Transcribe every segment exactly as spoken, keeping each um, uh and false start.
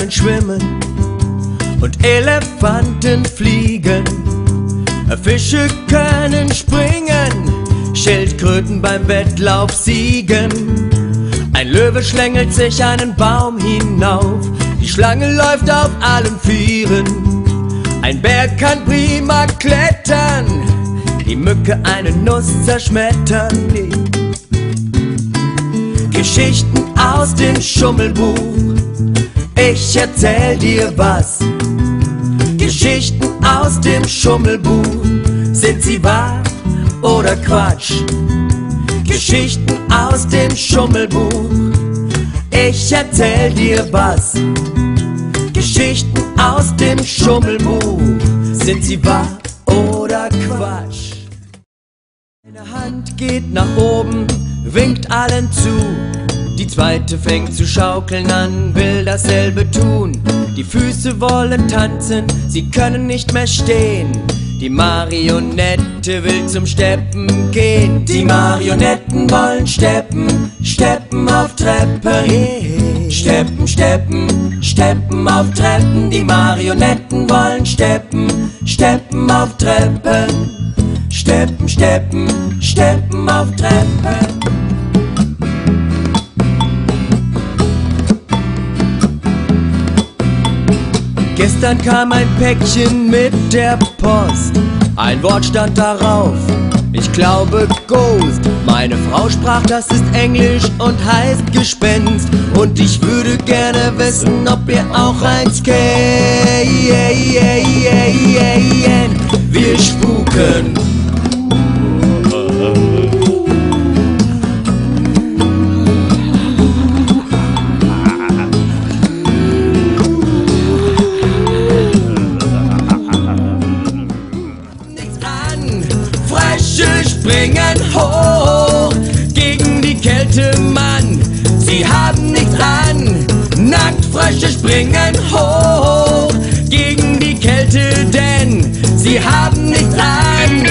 können schwimmen und Elefanten fliegen. Fische können springen, Schildkröten beim Wettlauf siegen. Ein Löwe schlängelt sich einen Baum hinauf, die Schlange läuft auf allen Vieren. Ein Bär kann prima klettern, die Mücke eine Nuss zerschmettern. Geschichten aus dem Schummelbuch, ich erzähl dir was. Geschichten aus dem Schummelbuch, sind sie wahr oder Quatsch? Geschichten aus dem Schummelbuch, ich erzähl dir was. Geschichten aus dem Schummelbuch, sind sie wahr oder Quatsch? Eine Hand geht nach oben, winkt allen zu. Die zweite fängt zu schaukeln an, will dasselbe tun. Die Füße wollen tanzen, sie können nicht mehr stehen. Die Marionette will zum Steppen gehen. Die Marionetten wollen steppen, steppen auf Treppen. Steppen, steppen, steppen auf Treppen. Die Marionetten wollen steppen, steppen auf Treppen. Steppen, steppen, steppen auf Treppen. Gestern kam ein Päckchen mit der Post. Ein Wort stand darauf, ich glaube Ghost. Meine Frau sprach, das ist Englisch und heißt Gespenst. Und ich würde gerne wissen, ob ihr auch eins kennt. Wir spuken. Springen hoch gegen die Kälte, Mann. Sie haben nichts an. Nacktfrösche springen hoch gegen die Kälte, denn sie haben nichts an.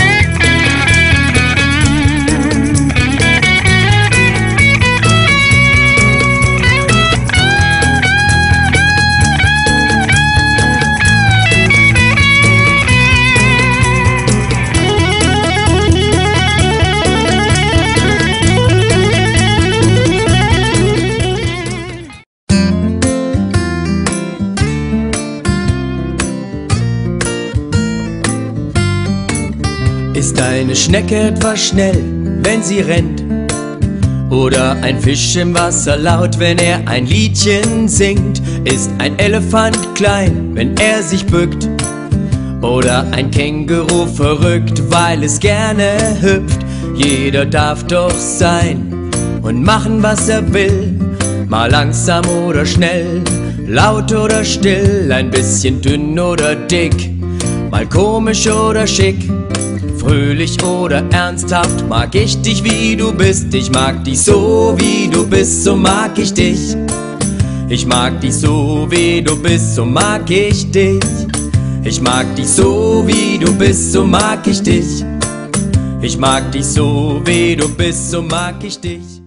Ist eine Schnecke etwas schnell, wenn sie rennt? Oder ein Fisch im Wasser laut, wenn er ein Liedchen singt? Ist ein Elefant klein, wenn er sich bückt? Oder ein Känguru verrückt, weil es gerne hüpft? Jeder darf doch sein und machen, was er will. Mal langsam oder schnell, laut oder still, ein bisschen dünn oder dick, mal komisch oder schick. Fröhlich oder ernsthaft, mag ich dich wie du bist. Ich mag dich so wie du bist, so mag ich dich. Ich mag dich so wie du bist, so mag ich dich. Ich mag dich so wie du bist, so mag ich dich. Ich mag dich so wie du bist, so mag ich dich.